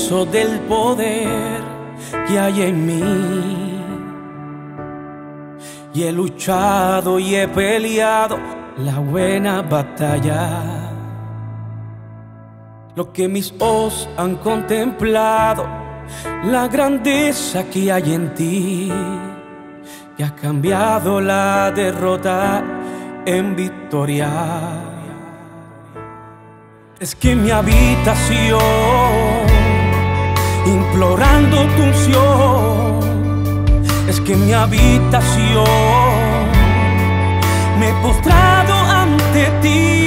avergüenzo del poder que hay en mí. Y he luchado y he peleado la buena batalla. Lo que mis ojos han contemplado, la grandeza que hay en ti, que has cambiado la derrota en victoria. Es que en mi habitación, implorando tu unción, es que en mi habitación me he postrado ante ti.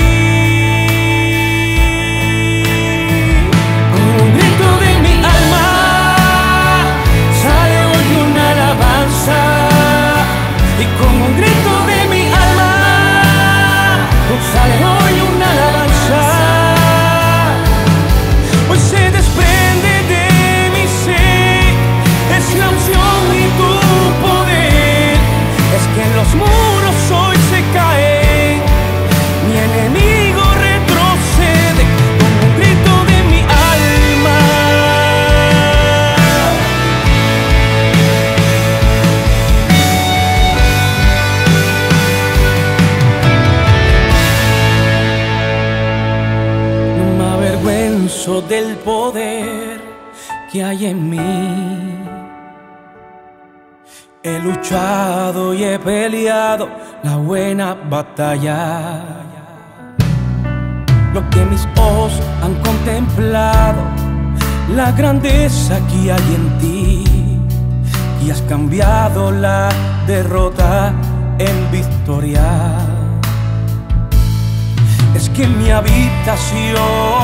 Con un grito de mi alma sale hoy una alabanza, y con un grito de mi alma sale hoy una alabanza. Hoy se desprende de mi ser, es la unción y tu poder. Es que los muros hoy se caen, mi enemigo retrocede con un grito de mi alma. No me avergüenzo del poder que hay en mí. He luchado y he peleado la buena batalla. Lo que mis ojos han contemplado, la grandeza que hay en ti, y has cambiado la derrota en victoria. Es que en mi habitación,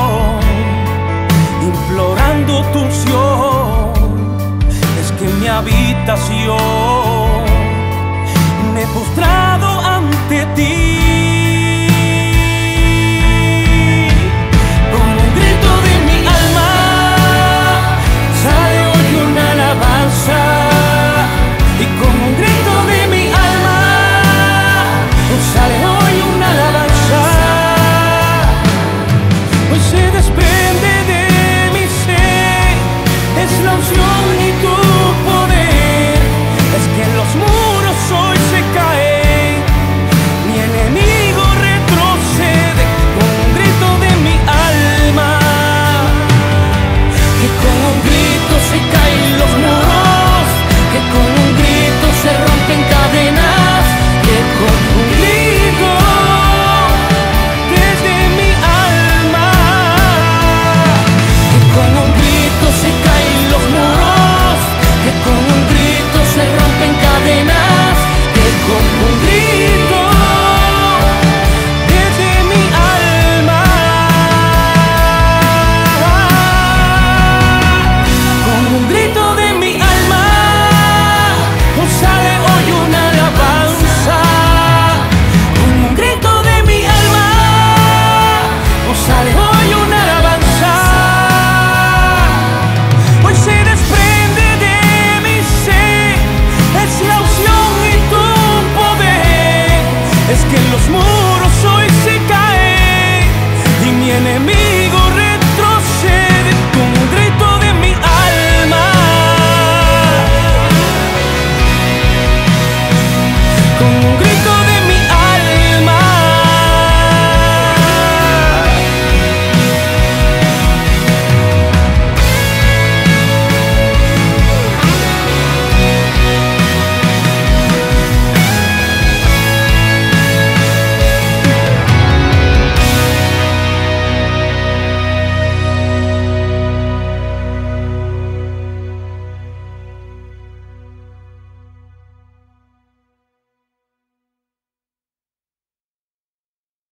implorando tu unción, es que en mi habitación me he postrado